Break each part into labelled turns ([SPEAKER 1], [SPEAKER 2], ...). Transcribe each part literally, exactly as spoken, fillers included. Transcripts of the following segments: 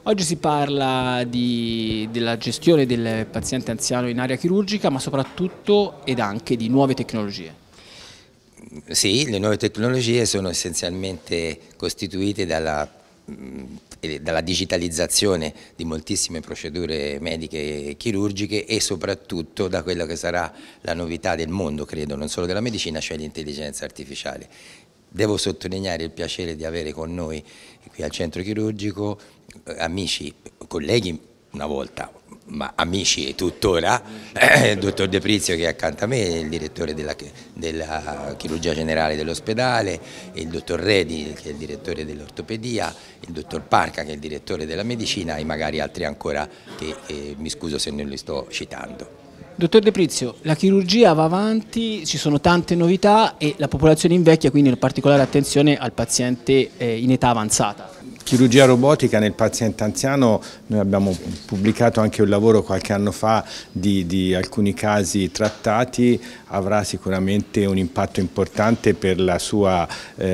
[SPEAKER 1] Oggi si parla di, della gestione del paziente anziano in area chirurgica, ma soprattutto ed anche di nuove tecnologie.
[SPEAKER 2] Sì, le nuove tecnologie sono essenzialmente costituite dalla, dalla digitalizzazione di moltissime procedure mediche e chirurgiche e soprattutto da quella che sarà la novità del mondo, credo, non solo della medicina, cioè l'intelligenza artificiale. Devo sottolineare il piacere di avere con noi qui al centro chirurgico amici, colleghi una volta, ma amici tuttora, eh, il dottor De Prizio che è accanto a me, il direttore della, della chirurgia generale dell'ospedale, il dottor Redi che è il direttore dell'ortopedia, il dottor Parca che è il direttore della medicina e magari altri ancora che eh, mi scuso se non li sto citando.
[SPEAKER 1] Dottor De Prizio, la chirurgia va avanti, ci sono tante novità e la popolazione invecchia, quindi una particolare attenzione al paziente eh, in età avanzata.
[SPEAKER 3] Chirurgia robotica nel paziente anziano, noi abbiamo pubblicato anche un lavoro qualche anno fa di, di alcuni casi trattati, avrà sicuramente un impatto importante per la sua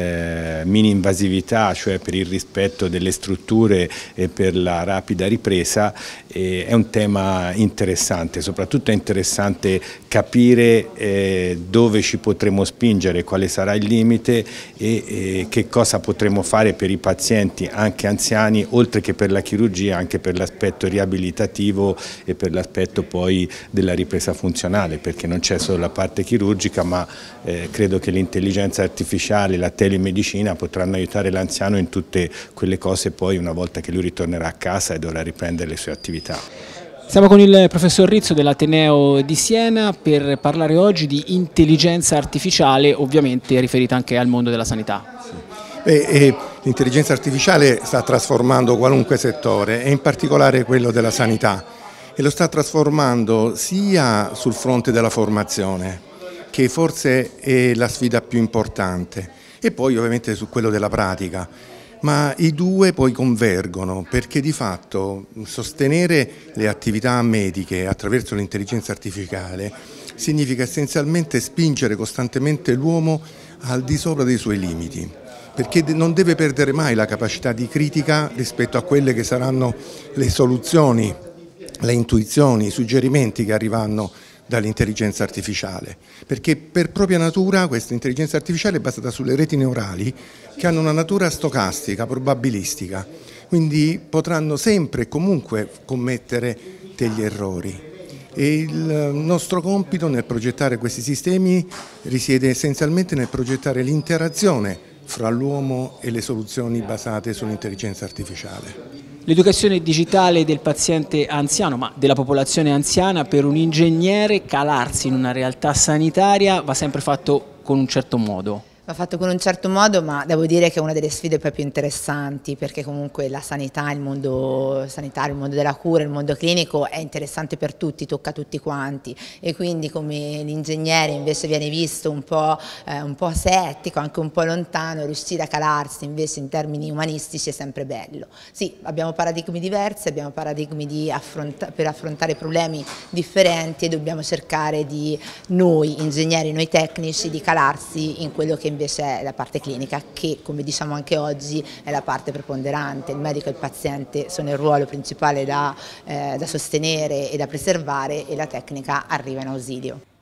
[SPEAKER 3] eh, mini-invasività, cioè per il rispetto delle strutture e per la rapida ripresa. E è un tema interessante, soprattutto è interessante capire eh, dove ci potremo spingere, quale sarà il limite e, e che cosa potremo fare per i pazienti anche anziani, oltre che per la chirurgia, anche per l'aspetto riabilitativo e per l'aspetto poi della ripresa funzionale, perché non c'è solo la parte chirurgica, ma eh, credo che l'intelligenza artificiale, la telemedicina potranno aiutare l'anziano in tutte quelle cose poi una volta che lui ritornerà a casa e dovrà riprendere le sue attività.
[SPEAKER 1] Siamo con il professor Rizzo dell'Ateneo di Siena per parlare oggi di intelligenza artificiale, ovviamente riferita anche al mondo della sanità.
[SPEAKER 4] L'intelligenza artificiale sta trasformando qualunque settore e in particolare quello della sanità e lo sta trasformando sia sul fronte della formazione, che forse è la sfida più importante, e poi ovviamente su quello della pratica. Ma i due poi convergono perché di fatto sostenere le attività mediche attraverso l'intelligenza artificiale significa essenzialmente spingere costantemente l'uomo al di sopra dei suoi limiti, perché non deve perdere mai la capacità di critica rispetto a quelle che saranno le soluzioni, le intuizioni, i suggerimenti che arriveranno dall'intelligenza artificiale, perché per propria natura questa intelligenza artificiale è basata sulle reti neurali che hanno una natura stocastica, probabilistica, quindi potranno sempre e comunque commettere degli errori. E il nostro compito nel progettare questi sistemi risiede essenzialmente nel progettare l'interazione fra l'uomo e le soluzioni basate sull'intelligenza artificiale.
[SPEAKER 1] L'educazione digitale del paziente anziano, ma della popolazione anziana, per un ingegnere calarsi in una realtà sanitaria va sempre fatto con un certo modo.
[SPEAKER 5] Va fatto con un certo modo, ma devo dire che è una delle sfide poi più interessanti, perché comunque la sanità, il mondo sanitario, il mondo della cura, il mondo clinico è interessante per tutti, tocca tutti quanti, e quindi come l'ingegnere invece viene visto un po', eh, un po' asettico, anche un po' lontano, riuscire a calarsi invece in termini umanistici è sempre bello. Sì, abbiamo paradigmi diversi, abbiamo paradigmi di affronta per affrontare problemi differenti e dobbiamo cercare di, noi ingegneri, noi tecnici, di calarsi in quello che invece è la parte clinica, che come diciamo anche oggi è la parte preponderante. Il medico e il paziente sono il ruolo principale da, eh, da sostenere e da preservare, e la tecnica arriva in ausilio.